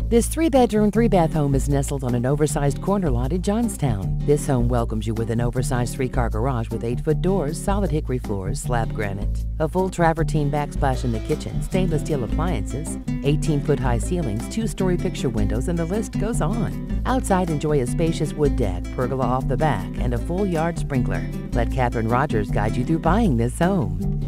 This 3-bedroom, 3-bath home is nestled on an oversized corner lot in Johnstown. This home welcomes you with an oversized 3-car garage with 8-foot doors, solid hickory floors, slab granite, a full travertine backsplash in the kitchen, stainless steel appliances, 18-foot high ceilings, 2-story picture windows, and the list goes on. Outside, enjoy a spacious wood deck, pergola off the back, and a full yard sprinkler. Let Catherine Rogers guide you through buying this home.